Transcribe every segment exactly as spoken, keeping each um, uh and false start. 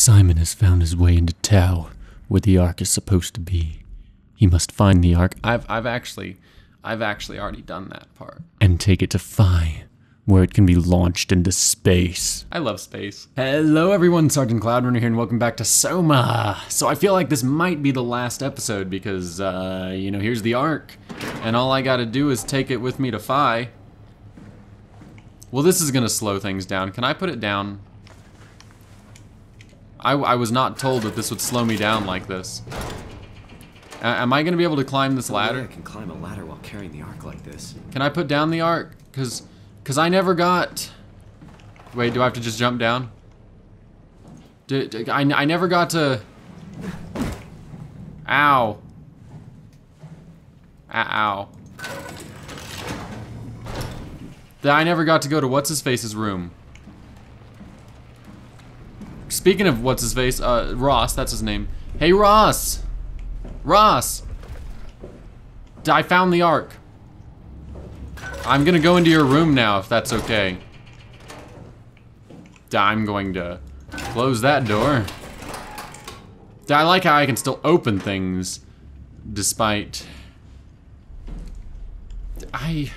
Simon has found his way into Tau, where the Ark is supposed to be. He must find the Ark. I've I've actually I've actually already done that part. And take it to Phi, where it can be launched into space. I love space. Hello everyone, Sergeant Cloudrunner here, and welcome back to SOMA. So I feel like this might be the last episode because, uh, you know, here's the Ark, and all I gotta do is take it with me to Phi. Well, this is gonna slow things down. Can I put it down? I, I was not told that this would slow me down like this. A am I gonna be able to climb this ladder? I can climb a ladder while carrying the Ark like this. Can I put down the Ark? Cause, cause I never got. Wait, do I have to just jump down? Do, do, I I never got to. Ow. Ow. I never got to go to what's his face's room. Speaking of what's his face, uh, Ross, that's his name. Hey, Ross! Ross! I found the Ark. I'm gonna go into your room now, if that's okay. I'm going to close that door. I like how I can still open things, despite... I...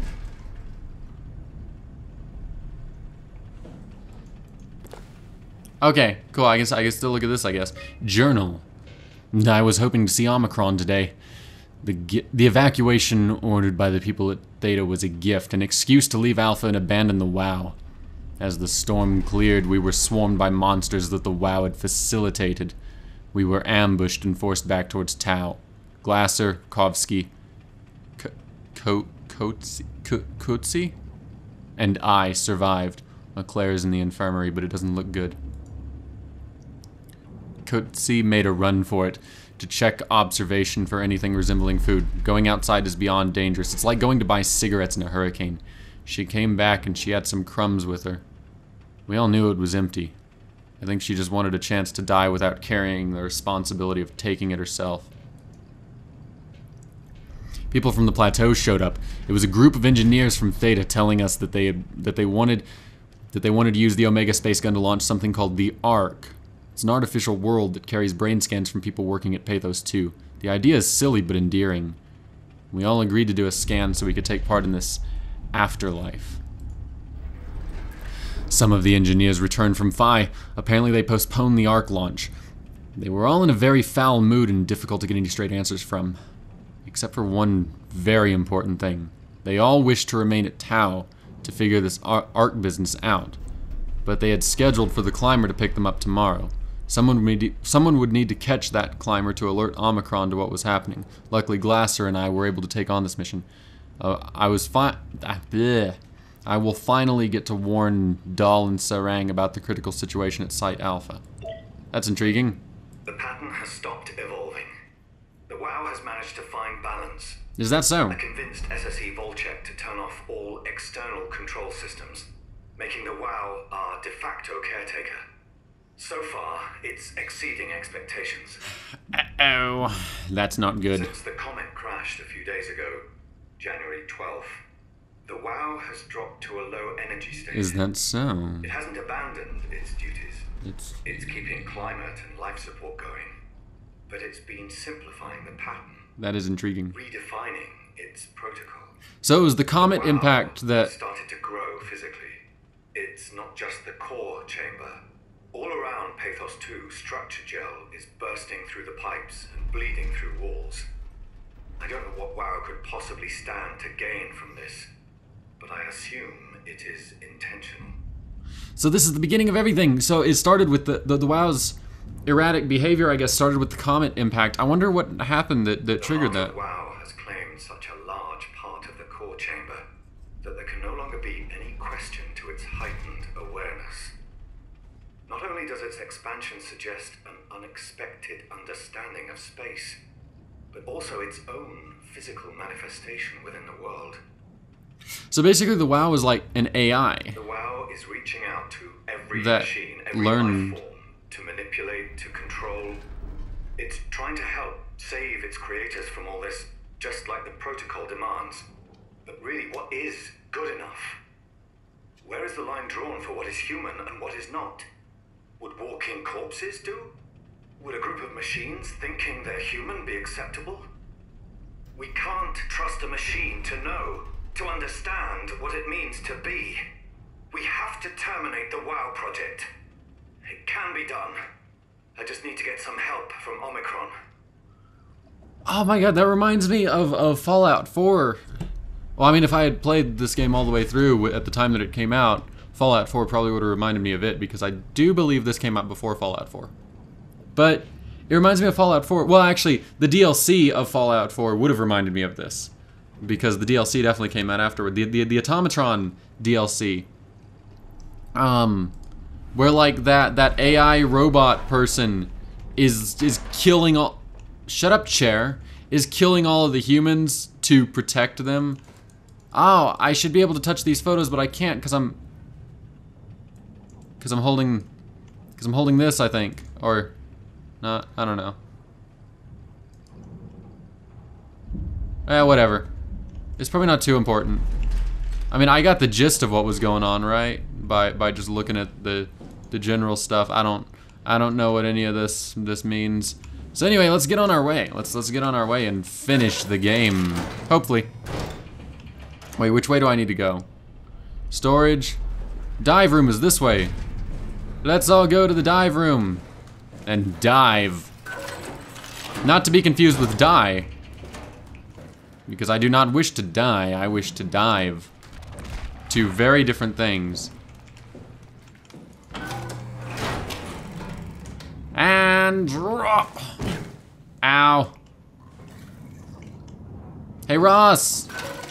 Okay, cool, I guess I can still look at this, I guess. Journal. I was hoping to see Omicron today. The, the evacuation ordered by the people at Theta was a gift, an excuse to leave Alpha and abandon the WoW. As the storm cleared, we were swarmed by monsters that the WoW had facilitated. We were ambushed and forced back towards Tau. Glasser, Kovsky, Kotzi, and I survived. Claire's in the infirmary, but it doesn't look good. Kotzi made a run for it, to check observation for anything resembling food. Going outside is beyond dangerous. It's like going to buy cigarettes in a hurricane. She came back and she had some crumbs with her. We all knew it was empty. I think she just wanted a chance to die without carrying the responsibility of taking it herself. People from the plateau showed up. It was a group of engineers from Theta telling us that they had, that they wanted that they wanted to use the Omega space gun to launch something called the Ark. It's an artificial world that carries brain scans from people working at Pathos two. The idea is silly but endearing. We all agreed to do a scan so we could take part in this afterlife. Some of the engineers returned from Phi. Apparently they postponed the Ark launch. They were all in a very foul mood and difficult to get any straight answers from. Except for one very important thing. They all wished to remain at Tau to figure this Ark business out. But they had scheduled for the climber to pick them up tomorrow. Someone would, need, someone would need to catch that climber to alert Omicron to what was happening. Luckily, Glasser and I were able to take on this mission. Uh, I was fi- ah, bleh. I will finally get to warn Dahl and Sarang about the critical situation at Site Alpha. That's intriguing. The pattern has stopped evolving. The WoW has managed to find balance. Is that so? I convinced S S E Volcheck to turn off all external control systems, making the WoW our de facto caretaker. So far, it's exceeding expectations. Uh-oh. That's not good. Since the comet crashed a few days ago, January twelfth, the WoW has dropped to a low energy state. Is that so? It hasn't abandoned its duties. It's... It's keeping climate and life support going. But it's been simplifying the pattern. That is intriguing. Redefining its protocol. So it was the comet the impact that... started to grow physically. It's not just the core chamber. All around Pathos two, structure gel is bursting through the pipes and bleeding through walls. I don't know what WoW could possibly stand to gain from this, but I assume it is intentional. So this is the beginning of everything. So it started with the, the, the WoW's erratic behavior, I guess, started with the comet impact. I wonder what happened that, that triggered that. WoW has claimed such a large part of the core chamber that there can no longer be any question to its heightened awareness. Not only does its expansion suggest an unexpected understanding of space, but also its own physical manifestation within the world. So basically the WoW is like an A I. The WoW is reaching out to every that machine, every learned... life form, to manipulate, to control. It's trying to help save its creators from all this, just like the protocol demands. But really, what is good enough? Where is the line drawn for what is human and what is not? Would walking corpses do? Would a group of machines thinking they're human be acceptable? We can't trust a machine to know, to understand what it means to be. We have to terminate the WOW project. It can be done. I just need to get some help from Omicron. Oh my god, that reminds me of, of Fallout four. Well, I mean, if I had played this game all the way through at the time that it came out, Fallout four probably would have reminded me of it, because I do believe this came out before Fallout four. But it reminds me of Fallout four. Well, actually, the D L C of Fallout four would have reminded me of this, because the D L C definitely came out afterward. The, the, the Automatron D L C. Um, where like that, that A I robot person is, is killing all... Shut up, chair. Is killing all of the humans to protect them. Oh, I should be able to touch these photos, but I can't because I'm... Because I'm holding... Because I'm holding this, I think. Or... Not, I don't know. Eh, whatever. It's probably not too important. I mean, I got the gist of what was going on, right? By by just looking at the the general stuff. I don't I don't know what any of this this means. So anyway, let's get on our way. Let's let's get on our way and finish the game. Hopefully. Wait, which way do I need to go? Storage. Dive room is this way. Let's all go to the dive room and dive. Not to be confused with die, because I do not wish to die, I wish to dive. Two very different things. And drop. Ow. Hey, Ross.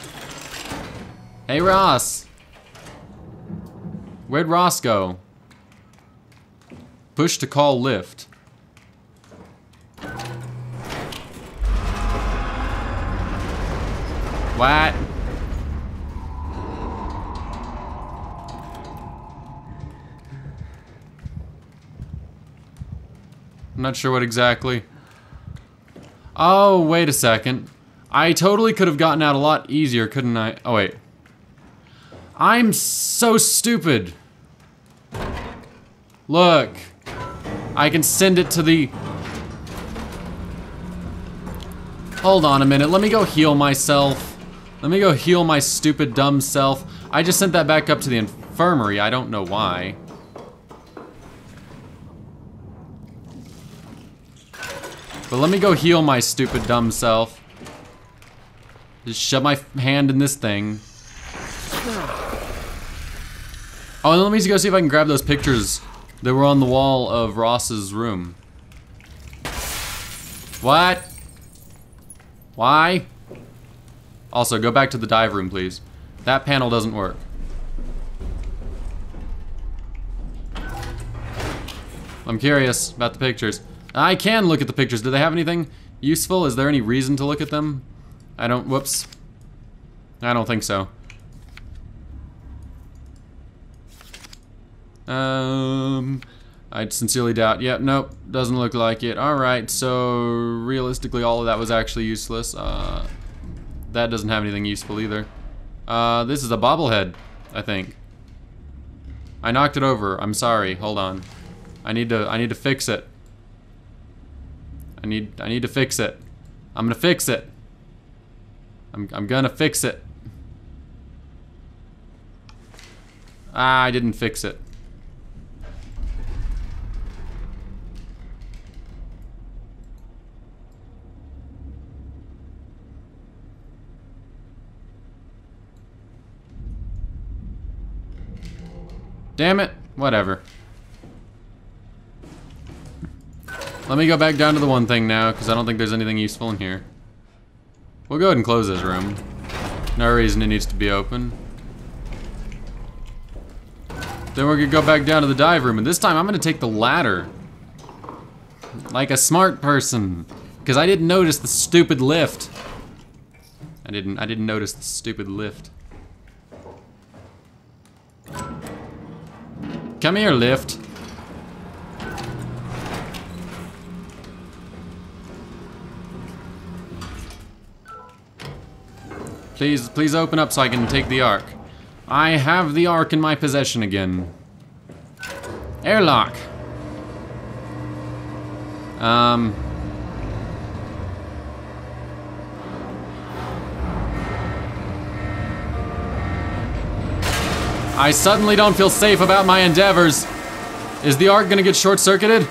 Hey, Ross. Where'd Ross go? Push to call lift. What? I'm not sure what exactly. Oh, wait a second. I totally could have gotten out a lot easier, couldn't I? Oh, wait. I'm so stupid. Look. I can send it to the... Hold on a minute. Let me go heal myself. Let me go heal my stupid, dumb self. I just sent that back up to the infirmary. I don't know why. But let me go heal my stupid, dumb self. Just shove my hand in this thing. Oh, and let me just go see if I can grab those pictures that were on the wall of Ross's room. What? Why? Also, go back to the dive room, please. That panel doesn't work. I'm curious about the pictures. I can look at the pictures. Do they have anything useful? Is there any reason to look at them? I don't, whoops. I don't think so. Um, I sincerely doubt. Yep, nope, doesn't look like it. Alright, so realistically all of that was actually useless. Uh, that doesn't have anything useful either. Uh, this is a bobblehead, I think. I knocked it over. I'm sorry. Hold on. I need to I need to fix it. I need I need to fix it. I'm gonna fix it. I'm I'm gonna fix it. Ah, I didn't fix it. Damn it. Whatever. Let me go back down to the one thing now, because I don't think there's anything useful in here. We'll go ahead and close this room. No reason it needs to be open. Then we're gonna go back down to the dive room, and this time I'm gonna take the ladder. Like a smart person. Because I didn't notice the stupid lift. I didn't I didn't notice the stupid lift. Come here, lift. Please, please open up so I can take the Ark. I have the Ark in my possession again. Airlock. Um... I suddenly don't feel safe about my endeavors. Is the arc gonna get short-circuited?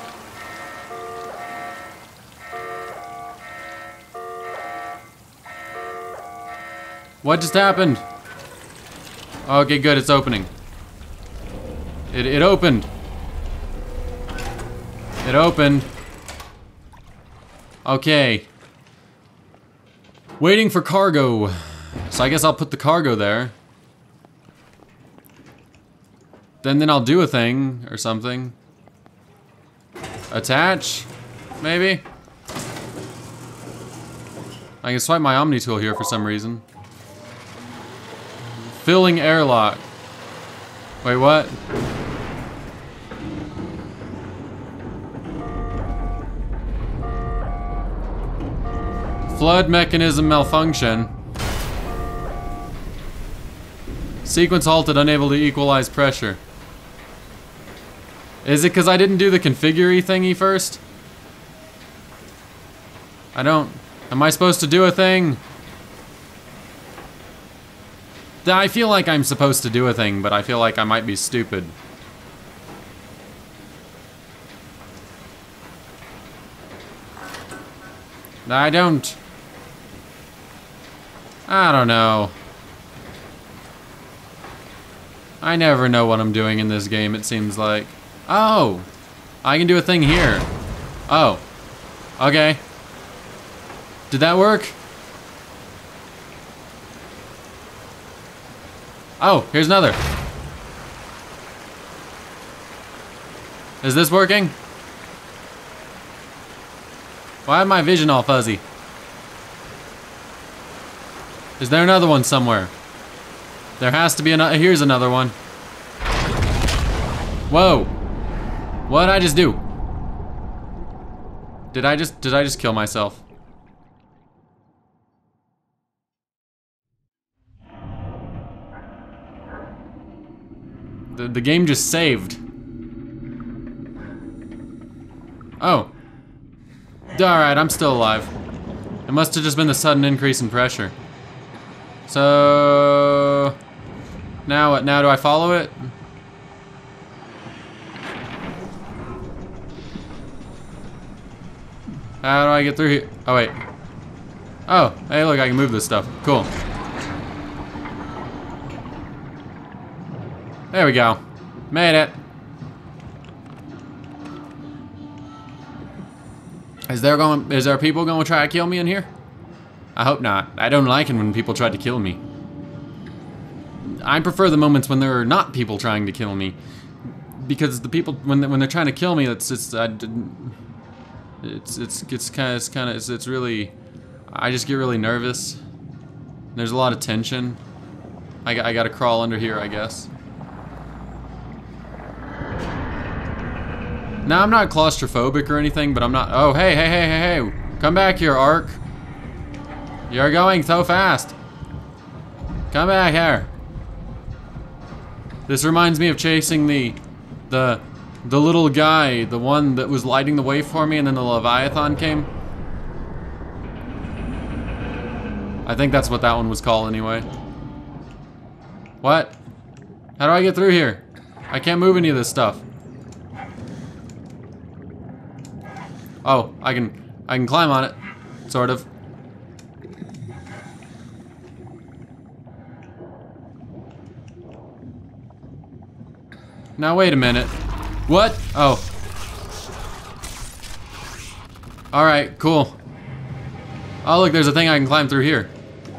What just happened? Okay, good, it's opening. It, it opened. It opened. Okay. Waiting for cargo. So I guess I'll put the cargo there. Then then I'll do a thing or something. Attach? Maybe? I can swipe my Omni tool here for some reason. Filling airlock. Wait, what? Flood mechanism malfunction. Sequence halted, unable to equalize pressure. Is it because I didn't do the configure thingy first? I don't... Am I supposed to do a thing? I feel like I'm supposed to do a thing, but I feel like I might be stupid. I don't... I don't know. I never know what I'm doing in this game, it seems like. Oh! I can do a thing here. Oh. Okay. Did that work? Oh, here's another. Is this working? Why is my vision all fuzzy? Is there another one somewhere? There has to be another. Here's another one. Whoa. What did I just do? Did I just, did I just kill myself? The, the game just saved. Oh. Alright, I'm still alive. It must have just been the sudden increase in pressure. So... Now what? Now do I follow it? How do I get through here? Oh, wait. Oh, hey, look, I can move this stuff. Cool. There we go. Made it. Is there going, is there people going to try to kill me in here? I hope not. I don't like it when people try to kill me. I prefer the moments when there are not people trying to kill me, because the people when they, when they're trying to kill me, it's it's I didn't, it's it's it's kind of it's kind of it's, it's really, I just get really nervous. There's a lot of tension. I I gotta crawl under here, I guess. Now I'm not claustrophobic or anything, but I'm not. Oh hey hey hey hey hey! Come back here, Ark. You're going so fast. Come back here. This reminds me of chasing the, the, the little guy, the one that was lighting the way for me, and then the Leviathan came. I think that's what that one was called anyway. What? How do I get through here? I can't move any of this stuff. Oh, I can, I can climb on it, sort of. Now wait a minute. What? Oh. Alright, cool. Oh look, there's a thing I can climb through here.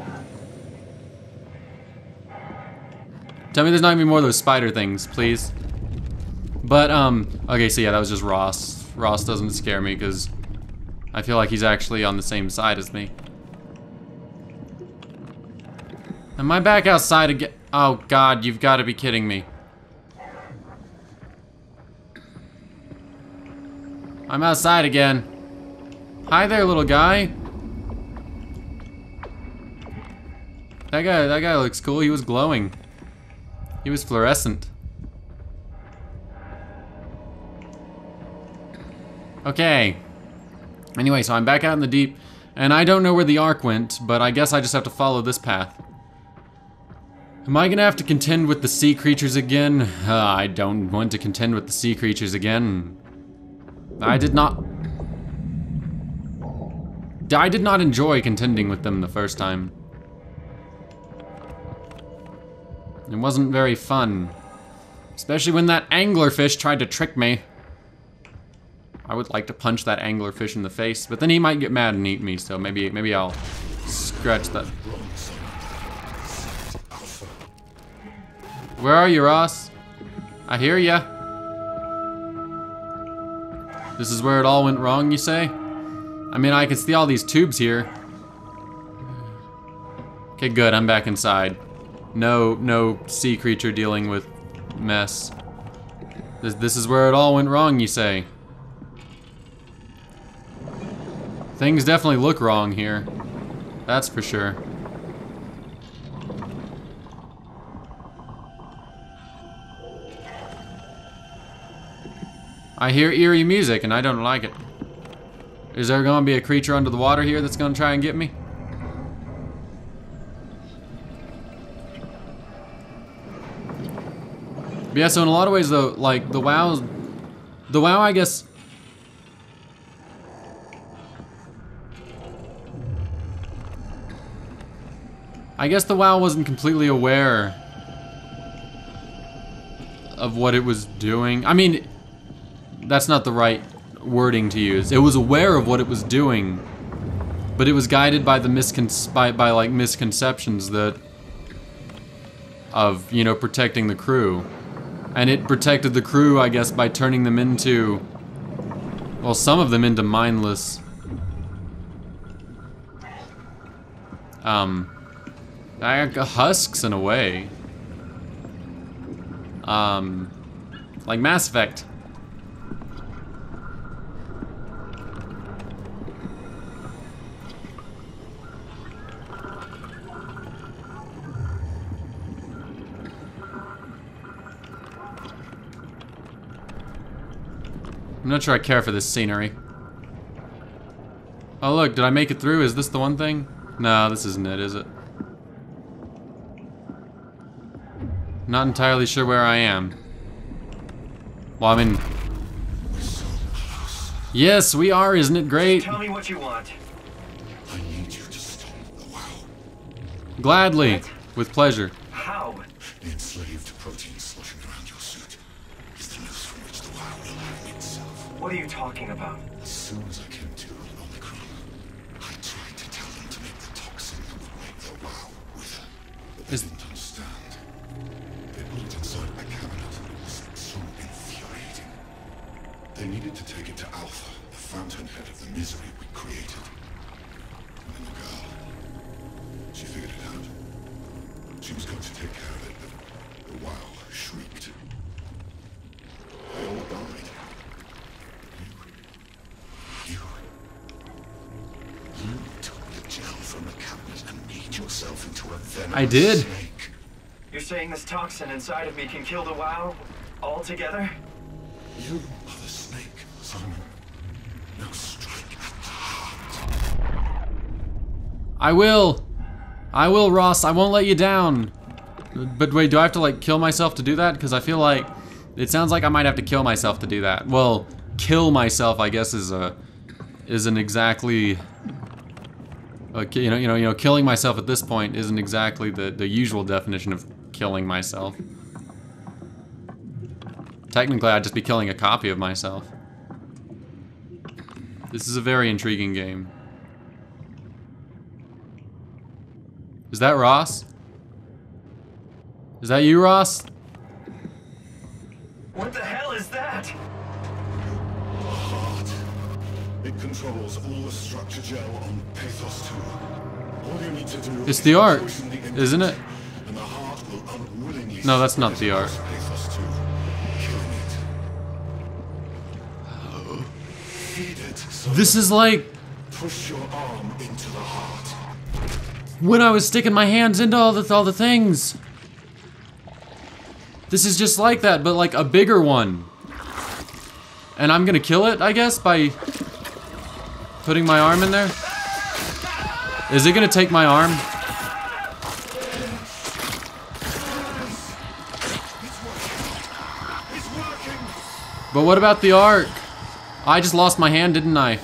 Tell me there's not gonna be more of those spider things, please. But, um, okay, so yeah, that was just Ross. Ross doesn't scare me because I feel like he's actually on the same side as me. Am I back outside again? Oh God, you've got to be kidding me. I'm outside again. Hi there, little guy. That guy, that guy looks cool. He was glowing. He was fluorescent. Okay. Anyway, so I'm back out in the deep, and I don't know where the Ark went, but I guess I just have to follow this path. Am I gonna have to contend with the sea creatures again? Uh, I don't want to contend with the sea creatures again. I did not... I did not enjoy contending with them the first time. It wasn't very fun. Especially when that anglerfish tried to trick me. I would like to punch that anglerfish in the face, but then he might get mad and eat me, so maybe maybe I'll scratch that. Where are you, Ross? I hear ya. This is where it all went wrong, you say? I mean, I can see all these tubes here. Okay, good, I'm back inside. No, no sea creature dealing with mess. This, this is where it all went wrong, you say? Things definitely look wrong here. That's for sure. I hear eerie music and I don't like it. Is there gonna be a creature under the water here that's gonna try and get me? But yeah, so in a lot of ways though, like the WoW's, the WoW I guess, I guess the WoW wasn't completely aware of what it was doing. I mean, that's not the right wording to use. It was aware of what it was doing, but it was guided by the miscon by, by like misconceptions that of, you know, protecting the crew. And it protected the crew, I guess, by turning them into, well, some of them into mindless um husks in a way. Um like Mass Effect. I'm not sure I care for this scenery. Oh look, did I make it through? Is this the one thing? No, this isn't it, is it? Not entirely sure where I am. Well, I mean... Yes, we are, isn't it great? Tell me what you want. I need you to stop the WoW. Gladly, What? with pleasure. How? The enslaved protein sloshing around your suit is the noose from which the WoW will hang itself. What are you talking about? As soon as I came to on Omicron, I tried to tell them to make the toxin break the WoW with her, but they Is- didn't understand. They put it inside a cabinet. It was so infuriating. They needed to take it to Alpha, the fountainhead of the misery we created. And then the girl, she figured it out. She was going to take care of it, but the WoW shrieked. They all died. You... You... You took the gel from the cabinet and made yourself into a venomous I did. snake. You're saying this toxin inside of me can kill the WoW altogether? You are the snake, Simon. Now strike at the heart. I will! I will, Ross, I won't let you down. But wait, do I have to like kill myself to do that? Because I feel like, it sounds like I might have to kill myself to do that. Well, kill myself, I guess, is a, isn't exactly, uh, you know, you know, you know, killing myself at this point isn't exactly the, the usual definition of killing myself. Technically, I'd just be killing a copy of myself. This is a very intriguing game. Is that Ross? Is that you, Ross? What the hell is that? The heart. It controls all the structure gel on Pathos two. All you need to do It's is the Ark, poison the image, isn't it? And the heart will unwillingly No, that's not spread the Ark. across Pathos two, killing it. Feed it so This is like push your arm into the heart. when I was sticking my hands into all the all the things. This is just like that, but like a bigger one. And I'm gonna kill it, I guess, by... Putting my arm in there? Is it gonna take my arm? But what about the arc? I just lost my hand, didn't I?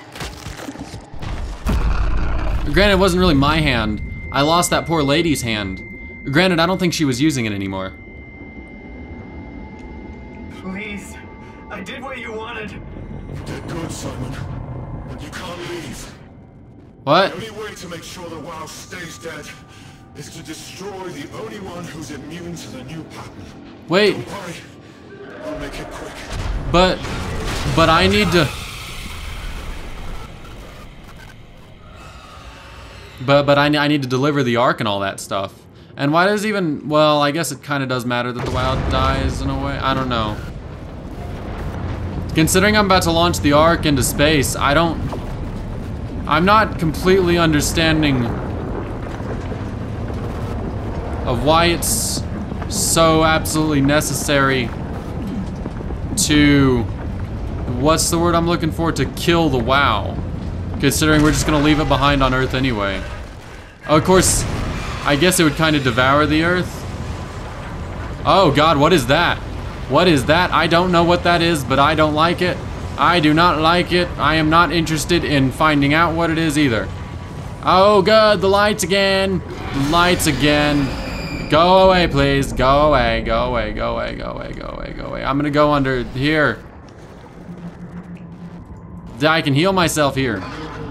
Granted, it wasn't really my hand. I lost that poor lady's hand. Granted, I don't think she was using it anymore. Please, I did what you wanted. You did good, Simon. But you can't leave. What? The only way to make sure the WoW stays dead is to destroy the only one who's immune to the new pattern. Wait. Don't worry. I'll make it quick. But, but I need to... But, but I, I need to deliver the arc and all that stuff. And why does even, well, I guess it kind of does matter that the WoW dies in a way. I don't know. Considering I'm about to launch the arc into space, I don't... I'm not completely understanding of why it's so absolutely necessary to... What's the word I'm looking for? To kill the WoW. Considering we're just gonna leave it behind on Earth anyway. Of course, I guess it would kind of devour the Earth. Oh God, what is that? What is that? I don't know what that is, but I don't like it. I do not like it. I am not interested in finding out what it is either. Oh God, the lights again. The lights again. Go away, please. Go away, go away, go away, go away, go away, go away. I'm gonna go under here. I can heal myself here.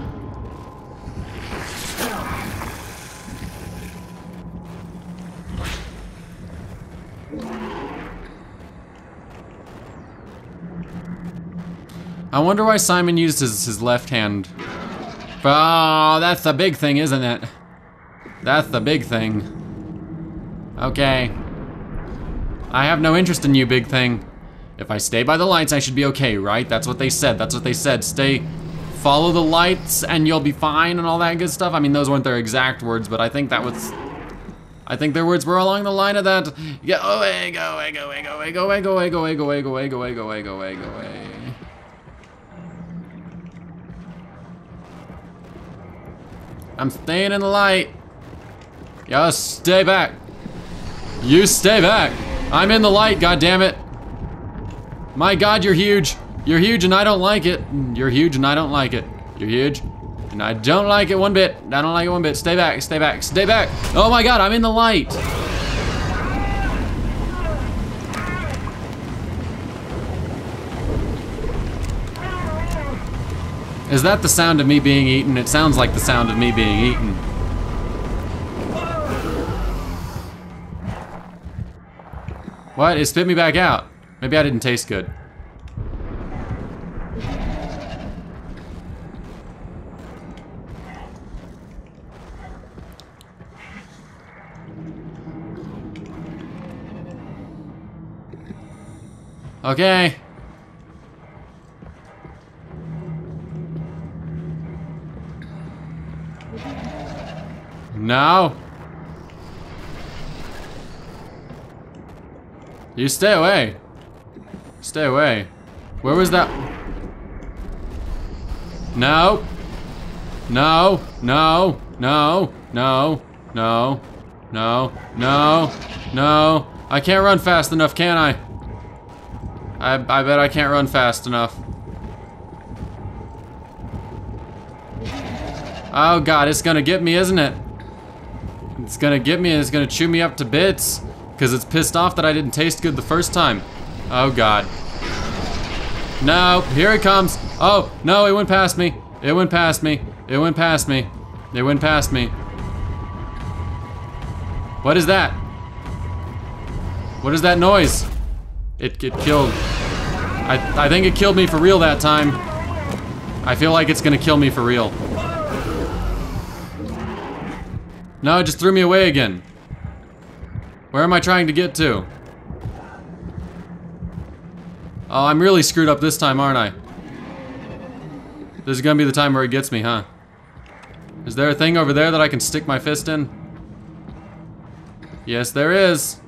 I wonder why Simon used his, his left hand. Oh, that's the big thing, isn't it? That's the big thing. Okay. I have no interest in you, big thing. If I stay by the lights, I should be okay, right? That's what they said, that's what they said. Stay, follow the lights and you'll be fine and all that good stuff. I mean, those weren't their exact words, but I think that was... I think their words were along the line of that. Go away, go away, go away, go away, go away, go away, go away, go away, go away, go away, go away, go away, go away. I'm staying in the light. Yo, stay back. You stay back. I'm in the light, goddammit. My God, you're huge. You're huge and I don't like it. You're huge and I don't like it. You're huge and I don't like it one bit. I don't like it one bit. Stay back, stay back, stay back. Oh my God, I'm in the light. Is that the sound of me being eaten? It sounds like the sound of me being eaten. What? It spit me back out. Maybe I didn't taste good. Okay. No. You stay away. Stay away. Where was that? No. No. No. No. No. No. No. No. No. I can't run fast enough, can I? I, I bet I can't run fast enough. Oh God, it's gonna get me, isn't it? It's gonna get me and it's gonna chew me up to bits. Because it's pissed off that I didn't taste good the first time. Oh God. No, here it comes. Oh, no, it went past me. It went past me. It went past me. It went past me. What is that? What is that noise? It, it killed. I, I think it killed me for real that time. I feel like it's gonna kill me for real. No, it just threw me away again. Where am I trying to get to? Oh, I'm really screwed up this time, aren't I? This is gonna be the time where it gets me, huh? Is there a thing over there that I can stick my fist in? Yes, there is.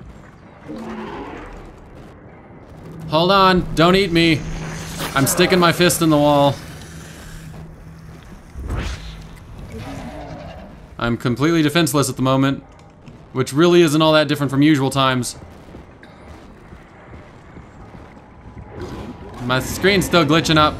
Hold on, don't eat me. I'm sticking my fist in the wall. I'm completely defenseless at the moment, which really isn't all that different from usual times. My screen's still glitching up.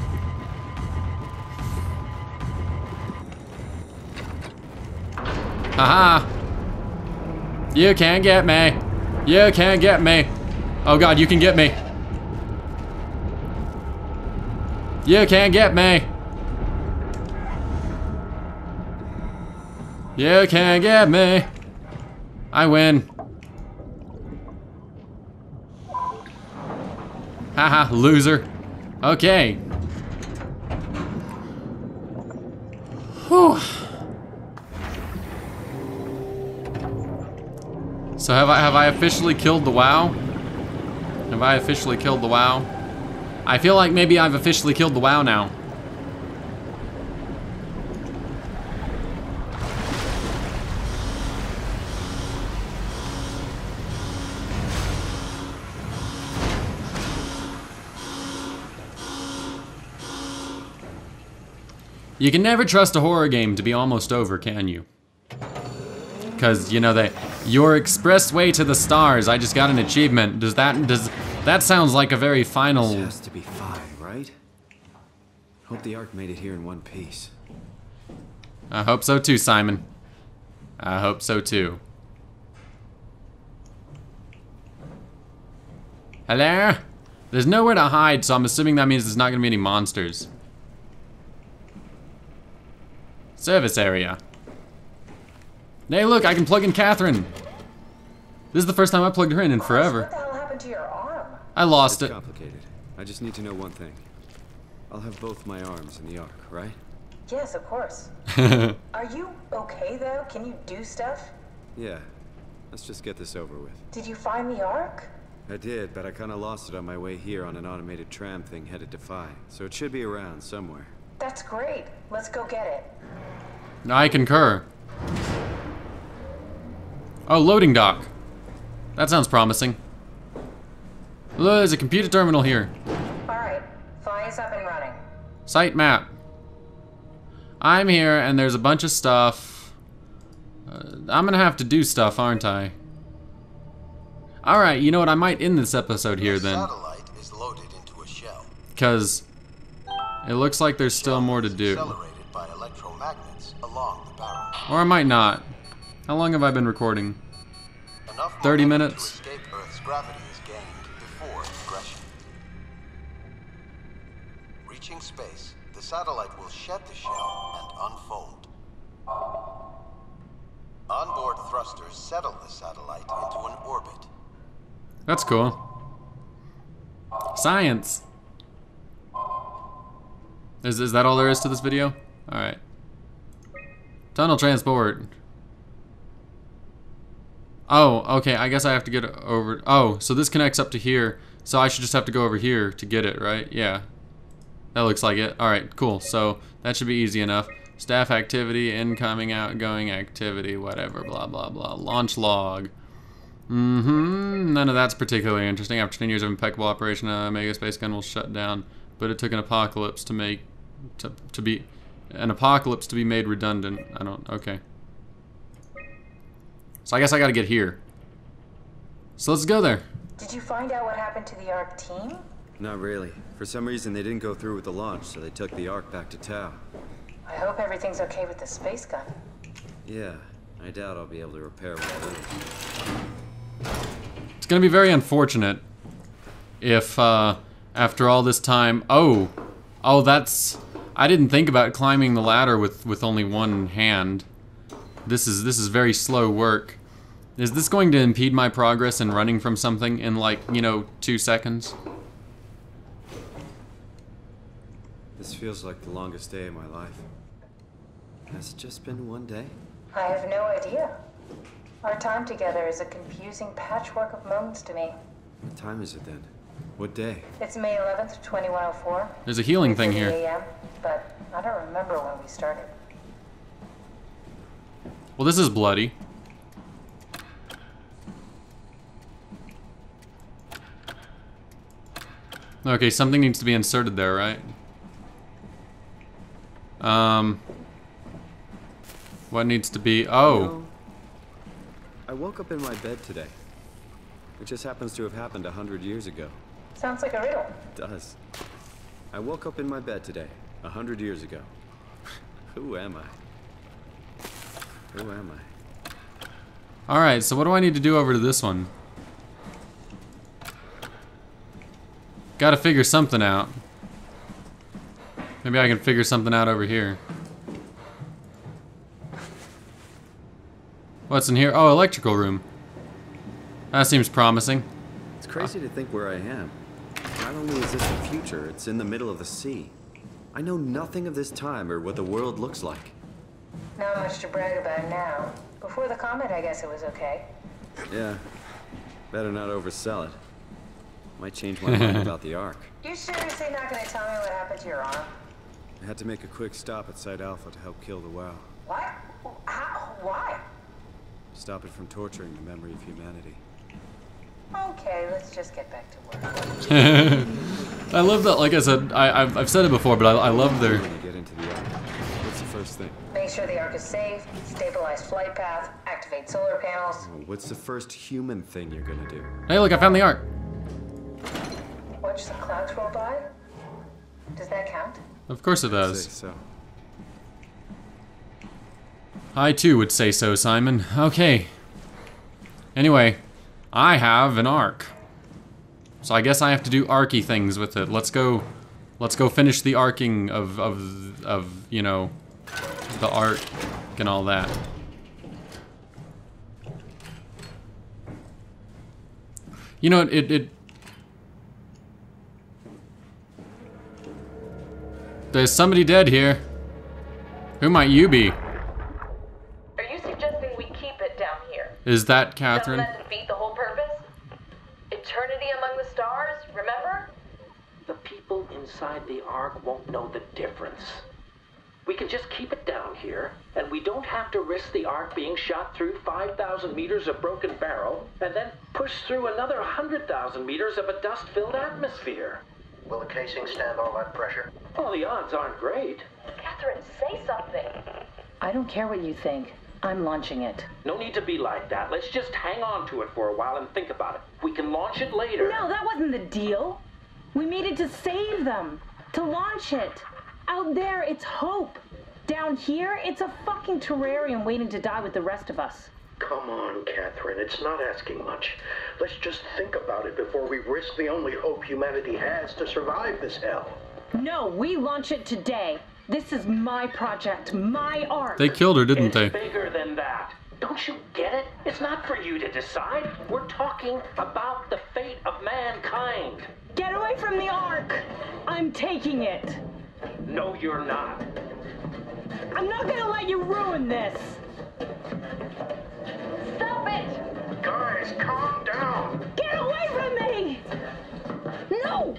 Haha. You can't get me. You can't get me. Oh god, you can get me. You can't get me. You can't get me. I win. Haha, loser. Okay. Whew. So have I have I officially killed the WoW? Have I officially killed the WoW? I feel like maybe I've officially killed the WoW now. You can never trust a horror game to be almost over, can you? Because, you know, they, your expressway to the stars, I just got an achievement. Does that, does, that sounds like a very final... This has to be Phi, right? Hope the Ark made it here in one piece. I hope so too, Simon. I hope so too. Hello? There's nowhere to hide, so I'm assuming that means there's not gonna be any monsters. Service area. Hey, look, I can plug in Catherine. This is the first time I plugged her in in forever. What the hell happened to your arm? I lost It's it. complicated. I just need to know one thing. I'll have both my arms in the Ark, right? Yes, of course. Are you okay though? Can you do stuff? Yeah. Let's just get this over with. Did you find the Ark? I did, but I kind of lost it on my way here on an automated tram thing headed to Phi. So it should be around somewhere. That's great. Let's go get it. I concur. Oh, loading dock. That sounds promising. Look, there's a computer terminal here. Alright, Phi is up and running. Site map. I'm here and there's a bunch of stuff. Uh, I'm gonna have to do stuff, aren't I? Alright, you know what? I might end this episode here then. Satellite is loaded into a shell. Because it looks like there's still more to do. Accelerated by electromagnets along the barrel. Or I might not. How long have I been recording? Enough thirty momentum minutes? to escape Earth's gravity is gained before regression. Reaching space, the satellite will shed the shell and unfold. Onboard thrusters settle the satellite into an orbit. That's cool. Science. Is, is that all there is to this video? Alright. Tunnel transport. Oh, okay, I guess I have to get over... Oh, so this connects up to here. So I should just have to go over here to get it, right? Yeah. That looks like it. Alright, cool. So that should be easy enough. Staff activity, incoming, outgoing activity, whatever, blah, blah, blah. Launch log. Mm-hmm. None of that's particularly interesting. After ten years of impeccable operation, a mega space gun will shut down. But it took an apocalypse to make... To, to be... An apocalypse to be made redundant. I don't... Okay. So I guess I gotta get here. So let's go there. Did you find out what happened to the Ark team? Not really. For some reason, they didn't go through with the launch, so they took the Ark back to Tau. I hope everything's okay with the space gun. Yeah, I doubt I'll be able to repair what it is. It's gonna be very unfortunate if, uh, after all this time... Oh! Oh, that's... I didn't think about climbing the ladder with, with only one hand. This is, this is very slow work. Is this going to impede my progress in running from something in, like, you know, two seconds? This feels like the longest day of my life. Has it just been one day? I have no idea. Our time together is a confusing patchwork of moments to me. What time is it then? What day? It's May eleventh, twenty-one oh four. There's a healing thing here. A M, but I don't remember when we started. Well, this is bloody. Okay, something needs to be inserted there, right? Um... What needs to be... Oh. You know, I woke up in my bed today. It just happens to have happened a hundred years ago. Sounds like a riddle. It does. I woke up in my bed today, a hundred years ago. Who am I? Who am I? Alright, so what do I need to do over to this one? Gotta figure something out. Maybe I can figure something out over here. What's in here? Oh, electrical room. That seems promising. It's crazy to think where I am. Not only is this the future, it's in the middle of the sea. I know nothing of this time or what the world looks like. Not much to brag about now. Before the comet, I guess it was okay. Yeah. Better not oversell it. Might change my mind about the Ark. You seriously not gonna tell me what happened to your arm? I had to make a quick stop at Site Alpha to help kill the WoW. What? How? Why? Stop it from torturing the memory of humanity. Okay, let's just get back to work. I love that, like I said, I, I've, I've said it before, but I, I love their... When you get into the Ark, what's the first thing? Make sure the Ark is safe, stabilize flight path, activate solar panels. Oh, what's the first human thing you're gonna do? Hey, look, I found the Ark. Watch the clouds roll by? Does that count? Of course it Say does. so. I too would say so, Simon. Okay. Anyway, I have an Ark. So I guess I have to do arky things with it. Let's go let's go finish the arcing of of of, you know, the Ark and all that. You know, it it There's somebody dead here. Who might you be? Are you suggesting we keep it down here? Is that Doesn't Catherine? that defeat the whole purpose? Eternity among the stars, remember? The people inside the Ark won't know the difference. We can just keep it down here, and we don't have to risk the Ark being shot through five thousand meters of broken barrel, and then push through another one hundred thousand meters of a dust-filled atmosphere. Will the casing stand all that pressure? Well, the odds aren't great. Catherine, say something. I don't care what you think. I'm launching it. No need to be like that. Let's just hang on to it for a while and think about it. We can launch it later. No, that wasn't the deal. We made it to save them. To launch it. Out there, it's hope. Down here, it's a fucking terrarium waiting to die with the rest of us. Come on, Catherine. It's not asking much. Let's just think about it before we risk the only hope humanity has to survive this hell. No, we launch it today. This is my project, my Ark. They killed her, didn't It's they? bigger than that. Don't you get it? It's not for you to decide. We're talking about the fate of mankind. Get away from the Ark. I'm taking it. No, you're not. I'm not gonna let you ruin this. Stop it! Guys, calm down. Get away from me! No!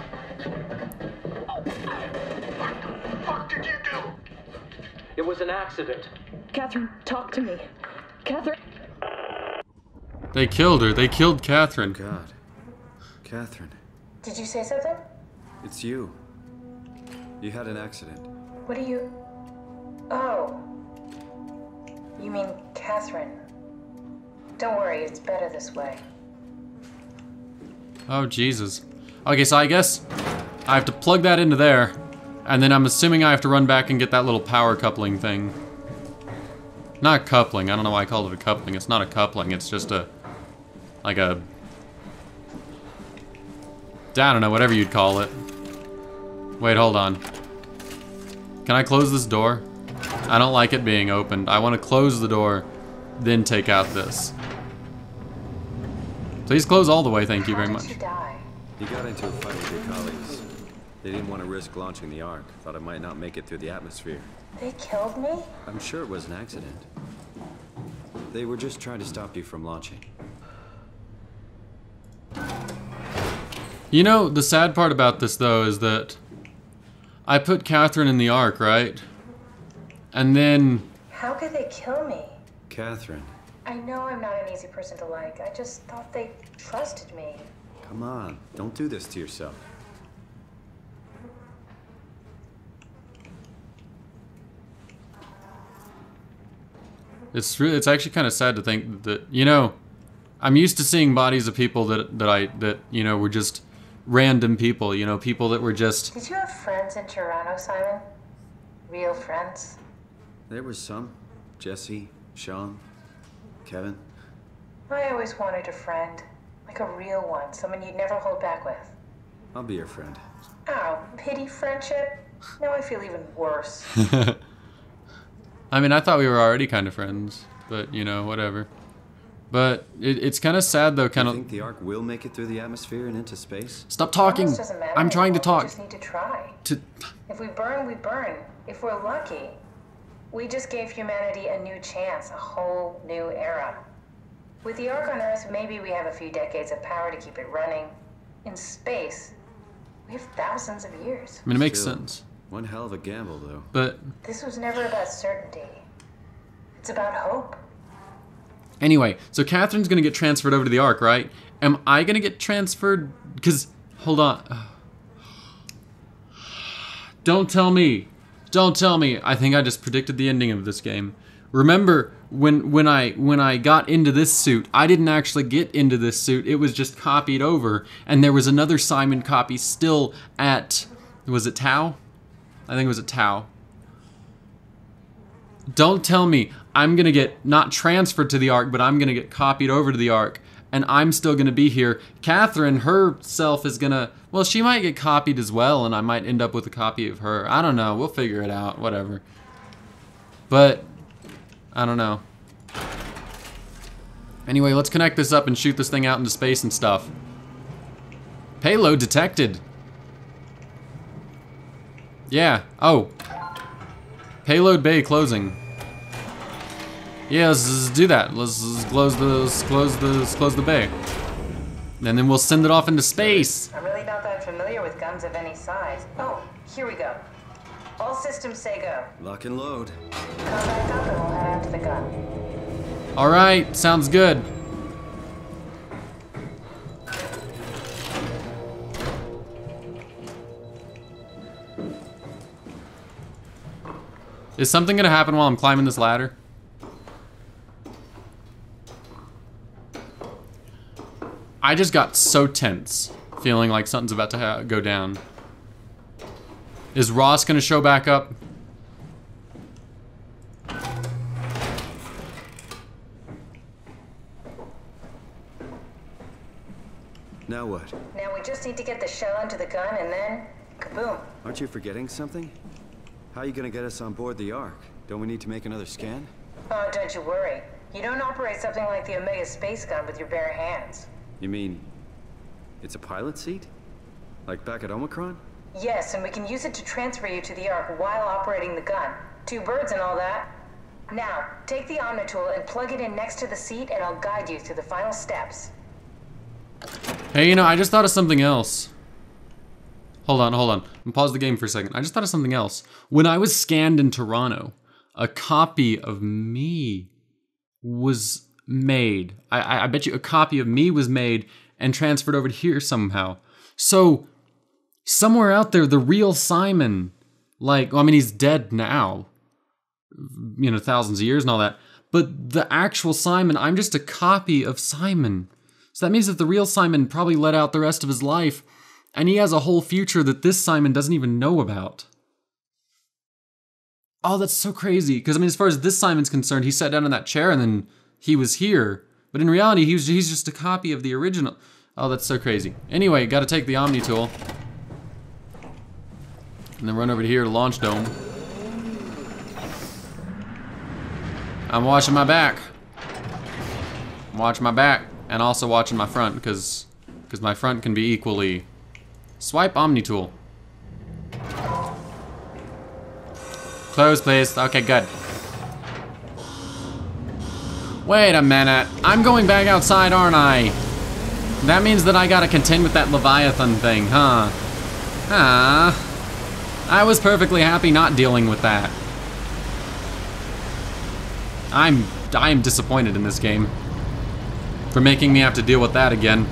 What the fuck did you do? It was an accident. Catherine, talk to me. Catherine. They killed her. They killed Catherine. God. Catherine, Did you say something? it's you. You had an accident. What do you... Oh. You mean Catherine. Don't worry, it's better this way. Oh, Jesus. Okay, so I guess I have to plug that into there, and then I'm assuming I have to run back and get that little power coupling thing. Not coupling. I don't know why I called it a coupling. It's not a coupling. It's just a... like a... I don't know, whatever you'd call it. Wait, hold on. Can I close this door? I don't like it being opened. I want to close the door, then take out this. Please close all the way, thank you very How much. did you die? You got into a fight with your colleagues. They didn't want to risk launching the Ark. Thought it might not make it through the atmosphere. They killed me? I'm sure it was an accident. They were just trying to stop you from launching. You know, the sad part about this, though, is that I put Catherine in the Ark, right? And then... How could they kill me? Catherine, I know I'm not an easy person to like. I just thought they trusted me. come on. Don't do this to yourself. It's really, it's actually kind of sad to think that, you know, I'm used to seeing bodies of people that, that I, that, you know, were just random people, you know, people that were just... Did you have friends in Toronto, Simon? Real friends? There was some. Jesse, Sean, Kevin. I always wanted a friend. Like a real one, someone you'd never hold back with. I'll be your friend. Oh, pity friendship? Now I feel even worse. I mean, I thought we were already kind of friends, but, you know, whatever. But it, it's kind of sad, though, kind of... Do you think the Ark will make it through the atmosphere and into space? Stop talking! I'm trying to talk. We just need to try. To... If we burn, we burn. If we're lucky, we just gave humanity a new chance, a whole new era. With the Ark on Earth, maybe we have a few decades of power to keep it running. In space, we have thousands of years. I mean, it makes Still, sense. One hell of a gamble, though. But... This was never about certainty. It's about hope. Anyway, so Catherine's gonna get transferred over to the Ark, right? Am I gonna get transferred? Because, hold on. Don't tell me. Don't tell me. I think I just predicted the ending of this game. Remember, when when I when I got into this suit, I didn't actually get into this suit. It was just copied over, and there was another Simon copy still at, was it Tau? I think it was at Tau. Don't tell me I'm gonna get not transferred to the Ark, but I'm gonna get copied over to the Ark, and I'm still gonna be here. Catherine herself is gonna, well, she might get copied as well, and I might end up with a copy of her. I don't know. We'll figure it out. Whatever. But I don't know. Anyway, let's connect this up and shoot this thing out into space and stuff. Payload detected. Yeah. Oh. Payload bay closing. Yeah, let's, let's do that. Let's, let's close the let's close the let's close the bay, and then we'll send it off into space. I'm really not that familiar with guns of any size. Oh, here we go. All systems say go. Lock and load. Come back up and we'll head out to the gun. All right, sounds good. Is something gonna happen while I'm climbing this ladder? I just got so tense, feeling like something's about to ha go down. Is Ross gonna show back up? Now what? Now we just need to get the shell into the gun and then, kaboom. Aren't you forgetting something? How are you gonna get us on board the Ark? Don't we need to make another scan? Oh, don't you worry. You don't operate something like the Omega space gun with your bare hands. You mean, it's a pilot seat? Like back at Omicron? Yes, and we can use it to transfer you to the Ark while operating the gun. Two birds and all that. Now, take the Omnitool and plug it in next to the seat and I'll guide you through the final steps. Hey, you know, I just thought of something else. Hold on, hold on. I'm pause the game for a second. I just thought of something else. When I was scanned in Toronto, a copy of me was made. I, I, I bet you a copy of me was made and transferred over to here somehow. So, somewhere out there, the real Simon, like, well, I mean, he's dead now, you know, thousands of years and all that, but the actual Simon, I'm just a copy of Simon. So that means that the real Simon probably let out the rest of his life, and he has a whole future that this Simon doesn't even know about. Oh, that's so crazy. Because, I mean, as far as this Simon's concerned, he sat down in that chair and then he was here. But in reality, he was, he's just a copy of the original. Oh, that's so crazy. Anyway, gotta take the Omni tool. And then run over to here to Launch Dome. I'm watching my back. I'm watching my back. And also watching my front, because because my front can be equally... Swipe Omni tool. Close, please. Okay, good. Wait a minute. I'm going back outside, aren't I? That means that I gotta contend with that Leviathan thing, huh? Ah. I was perfectly happy not dealing with that. I'm... I am disappointed in this game. For making me have to deal with that again.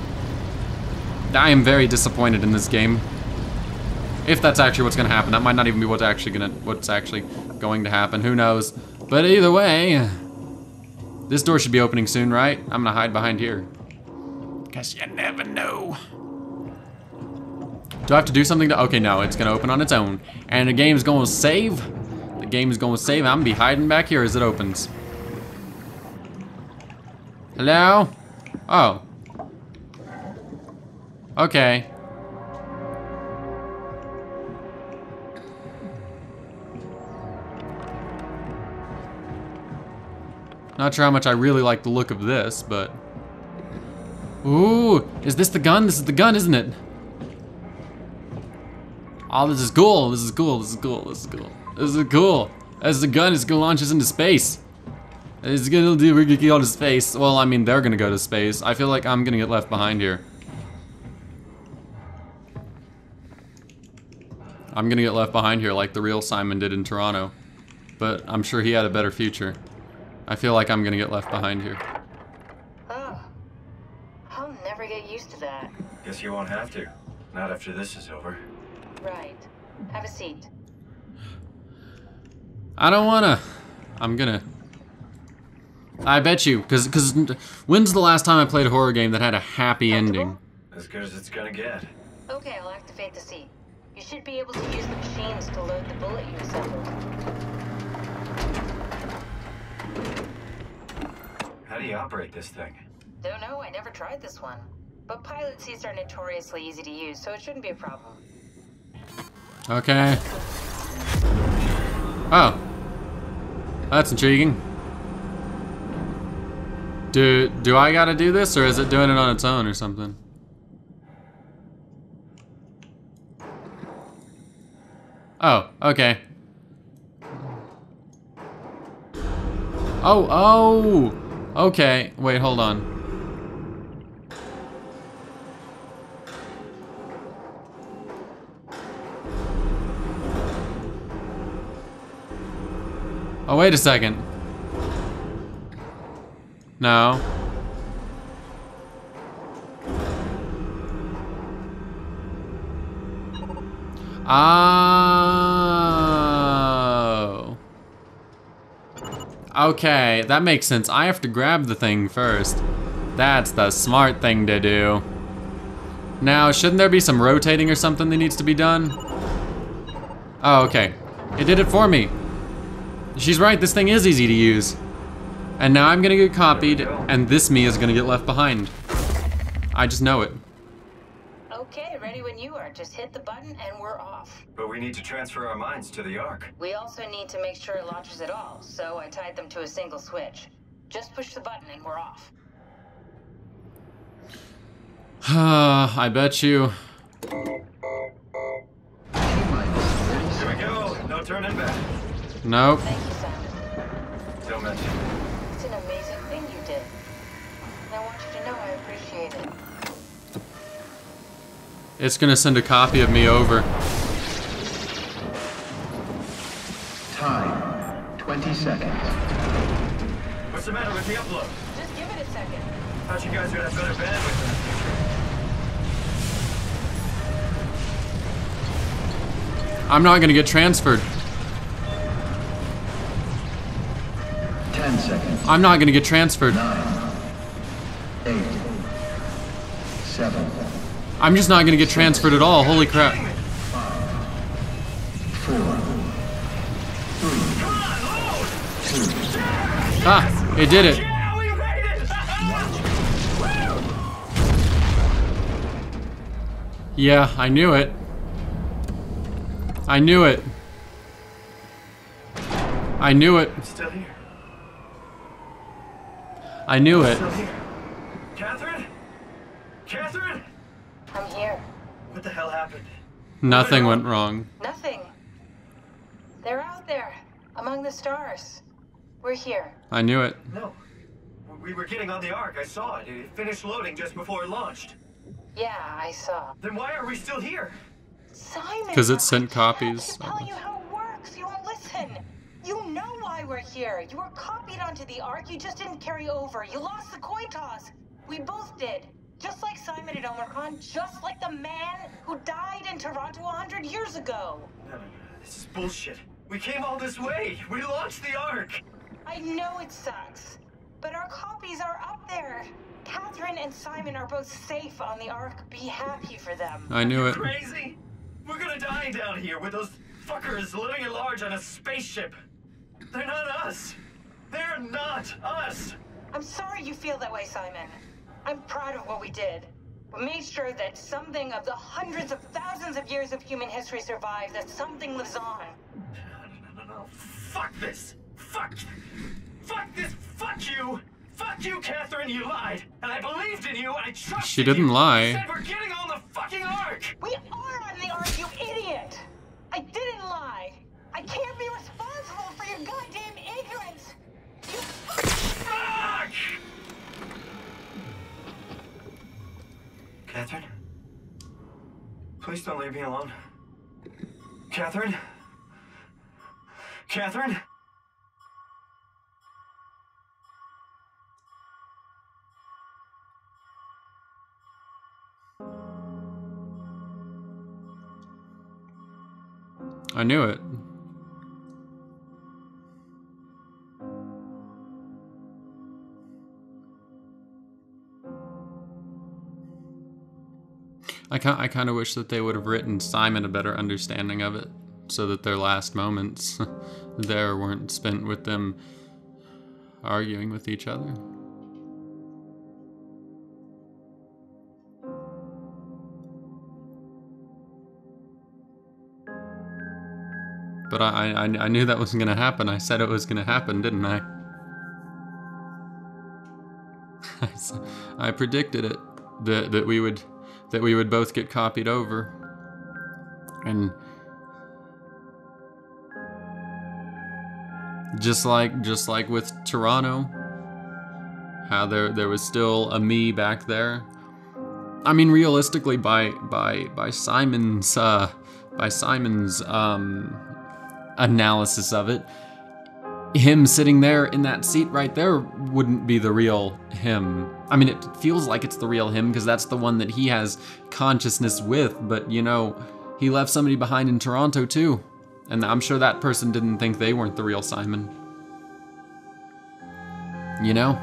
I am very disappointed in this game. If that's actually what's gonna happen. That might not even be what's actually gonna what's actually going to happen. Who knows? But either way, This door should be opening soon, right? I'm gonna hide behind here. Guess you never know. Do I have to do something to... Okay, no, it's gonna open on its own. And the game's gonna save. The game's gonna save. I'm gonna be hiding back here as it opens. Hello? Oh. Okay. Not sure how much I really like the look of this, but... Ooh, is this the gun? This is the gun, isn't it? Oh, this is cool, this is cool, this is cool, this is cool. This is cool. As the gun is gonna launch us into space. It's gonna do, we're gonna go to space. Well, I mean, they're gonna go to space. I feel like I'm gonna get left behind here. I'm gonna get left behind here like the real Simon did in Toronto. But I'm sure he had a better future. I feel like I'm gonna get left behind here. Oh. I'll never get used to that. Guess you won't have to. Not after this is over. Right. Have a seat. I don't wanna. I'm gonna. I bet you, cause, cause when's the last time I played a horror game that had a happy ending? As good as it's gonna get. Okay, I'll activate the seat. You should be able to use the machines to load the bullet you assembled. How do you operate this thing? Don't know, I never tried this one. But pilot seats are notoriously easy to use, so it shouldn't be a problem. Okay. Oh. That's intriguing. Do, do I gotta do this, or is it doing it on its own or something? Oh, okay. Oh, oh! Okay, wait, hold on. Oh, wait a second. No. Oh. Okay, that makes sense. I have to grab the thing first. That's the smart thing to do. Now, shouldn't there be some rotating or something that needs to be done? Oh, okay. It did it for me. She's right, this thing is easy to use. And now I'm gonna get copied, and this me is gonna get left behind. I just know it. Okay, ready when you are. Just hit the button and we're off. But we need to transfer our minds to the Ark. We also need to make sure it launches at all, so I tied them to a single switch. Just push the button and we're off. I bet you. Here we go. No turning back. Nope. Thank you, Simon. Don't mention it. It's an amazing thing you did. And I want you to know I appreciate it. It's gonna send a copy of me over. Time, twenty seconds. What's the matter with the upload? Just give it a second. Thought you guys would have better bandwidth in the future. I'm not gonna get transferred. Ten seconds. I'm not gonna get transferred. Nine. Eight. Seven. I'm just not gonna get transferred at all. Holy crap. Five. Four. Three. Two. Ah, it did it. Yeah, we made it! Yeah, I knew it. I knew it. I knew it. I'm still here. I knew it. Still here. Catherine? Catherine? I'm here. What the hell happened? Nothing went wrong. Nothing. They're out there, among the stars. We're here. I knew it. No. We were getting on the Ark. I saw it. It finished loading just before it launched. Yeah, I saw. Then why are we still here? Simon! Because it sent I copies. keep telling you how it works. You won't listen. You know why we're here. You were copied onto the Ark. You just didn't carry over. You lost the coin toss. We both did. Just like Simon at Omicron. Just like the man who died in Toronto a hundred years ago. No, no, no. This is bullshit. We came all this way. We launched the Ark. I know it sucks. but our copies are up there. Catherine and Simon are both safe on the Ark. Be happy for them. I knew it. Crazy? We're gonna die down here with those fuckers living at large on a spaceship. They're not us. They're not us. I'm sorry you feel that way, Simon. I'm proud of what we did. We made sure that something of the hundreds of thousands of years of human history survives, that something lives on. No, no, no. Fuck this. Fuck. Fuck this. Fuck you. Fuck you, Catherine. You lied. And I believed in you. I trusted She didn't you. lie. You said we're getting on the fucking Ark. We are on the Ark, you idiot. I didn't lie. I can't be responsible for your goddamn ignorance. You fuck! Catherine? Please don't leave me alone. Catherine? Catherine? I knew it. I kind I kind of wish that they would have written Simon a better understanding of it, so that their last moments there weren't spent with them arguing with each other. But I, I, I knew that wasn't going to happen. I said it was going to happen, didn't I? I predicted it, that that we would that we would both get copied over, and just like just like with Toronto, how there there was still a me back there. I mean, realistically, by by by Simon's uh, by Simon's um. analysis of it, him sitting there in that seat right there wouldn't be the real him. I mean, it feels like it's the real him because that's the one that he has consciousness with, but you know, he left somebody behind in Toronto too, and I'm sure that person didn't think they weren't the real Simon. You know?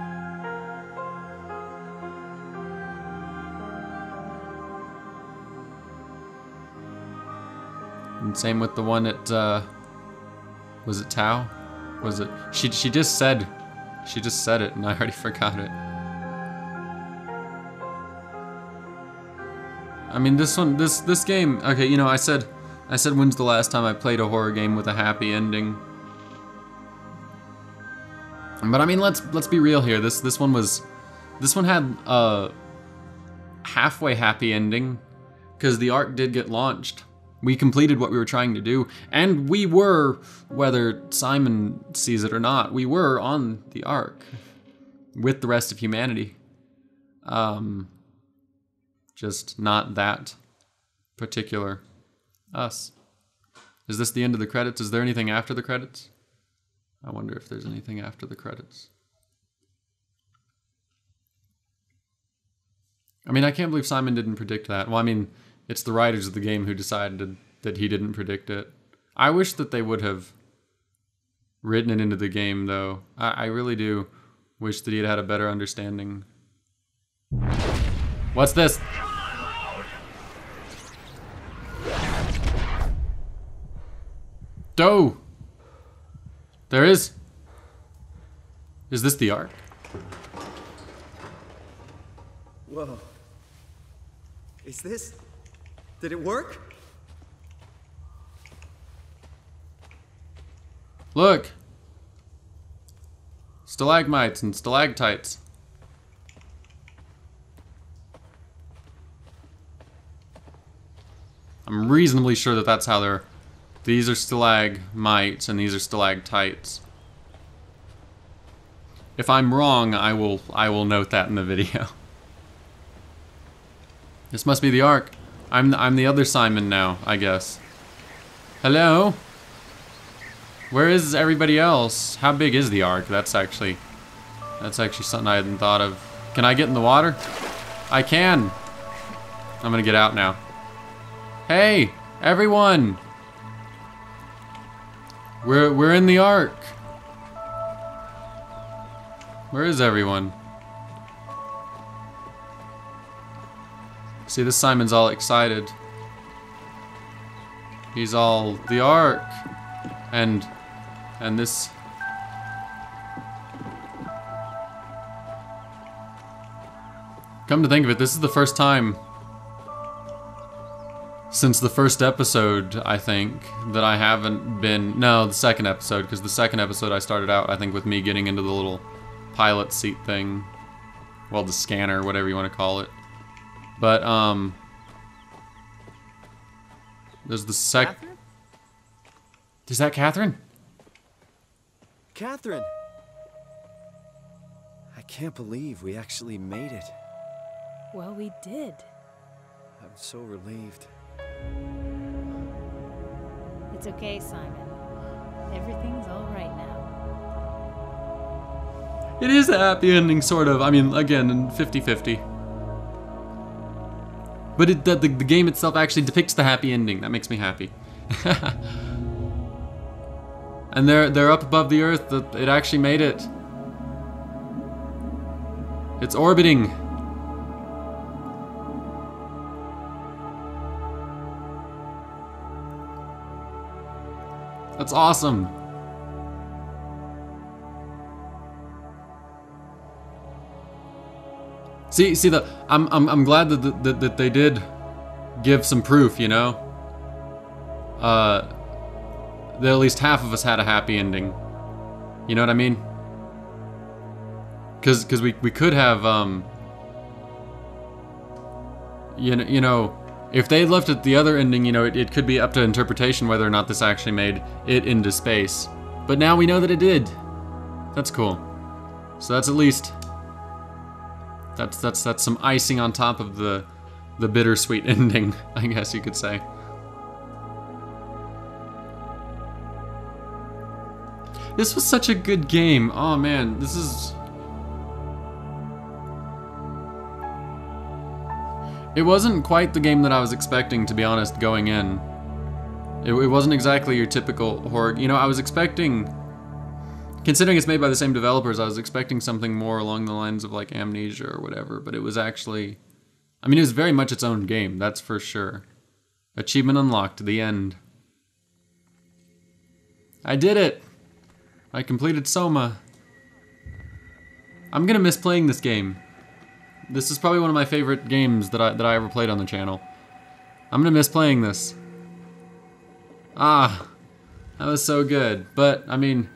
And same with the one at, uh, was it Tao? Was it? She she just said, she just said it, and I already forgot it. I mean, this one, this this game. Okay, you know, I said, I said, when's the last time I played a horror game with a happy ending? But I mean, let's let's be real here. This this one was, this one had a halfway happy ending, because the Ark did get launched. We completed what we were trying to do, and we were, whether Simon sees it or not, we were on the Ark with the rest of humanity. Um, just not that particular us. Is this the end of the credits? Is there anything after the credits? I wonder if there's anything after the credits. I mean, I can't believe Simon didn't predict that. Well, I mean, it's the writers of the game who decided that he didn't predict it. I wish that they would have written it into the game, though. I, I really do wish that he had had a better understanding. What's this? Doe! There is. Is this the Ark? Whoa. Is this... Did it work? Look! Stalagmites and stalactites. I'm reasonably sure that that's how they're... These are stalagmites and these are stalactites. If I'm wrong, I will I will note that in the video. This must be the Ark. I'm I'm the other Simon now, I guess. Hello? Where is everybody else? How big is the Ark? That's actually that's actually something I hadn't thought of. Can I get in the water? I can. I'm gonna get out now. Hey, everyone! We're we're in the Ark. Where is everyone? See, this Simon's all excited. He's all, the Ark! And, and this... Come to think of it, this is the first time since the first episode, I think, that I haven't been... No, the second episode, because the second episode I started out, I think, with me getting into the little pilot seat thing. Well, the scanner, whatever you want to call it. But, um... there's the sec... Catherine? Is that Catherine? Catherine! I can't believe we actually made it. Well, we did. I'm so relieved. It's okay, Simon. Everything's all right now. It is a happy ending, sort of. I mean, again, fifty fifty. But it, the, the, the game itself actually depicts the happy ending. That makes me happy. And they're, they're up above the Earth. It actually made it. It's orbiting. That's awesome. See, see the I'm I'm I'm glad that that, that they did give some proof, you know. Uh, that at least half of us had a happy ending. You know what I mean? Cause cause we we could have um. You know you know. If they left it the other ending, you know, it, it could be up to interpretation whether or not this actually made it into space. But now we know that it did. That's cool. So that's at least that's that's that's some icing on top of the the bittersweet ending, I guess you could say. This was such a good game. Oh man, this is... It wasn't quite the game that I was expecting, to be honest, going in. It, it wasn't exactly your typical horror. You know, I was expecting, considering it's made by the same developers, I was expecting something more along the lines of like Amnesia or whatever, but it was actually, I mean, it was very much its own game, that's for sure. Achievement unlocked, the end. I did it! I completed SOMA. I'm gonna miss playing this game. This is probably one of my favorite games that I, that I ever played on the channel. I'm gonna miss playing this. Ah, that was so good. But, I mean,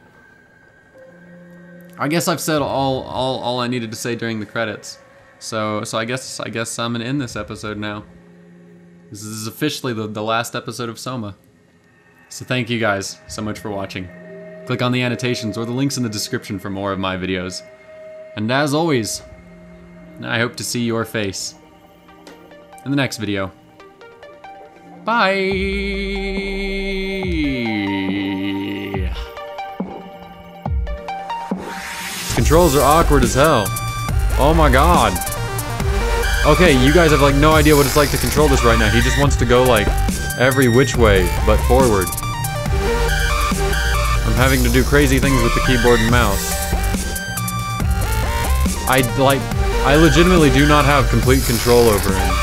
I guess I've said all, all, all I needed to say during the credits. So, so I guess, I guess I'm gonna end this episode now. This is officially the, the last episode of SOMA. So thank you guys so much for watching. Click on the annotations or the links in the description for more of my videos. And as always, I hope to see your face in the next video. Bye! Controls are awkward as hell. Oh my god. Okay, you guys have like no idea what it's like to control this right now. He just wants to go like every which way but forward. I'm having to do crazy things with the keyboard and mouse. I like I legitimately do not have complete control over him.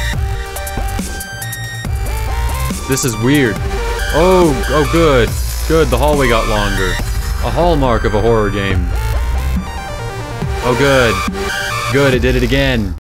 This is weird. Oh, oh good. Good, the hallway got longer. A hallmark of a horror game. Oh good. Good, it did it again.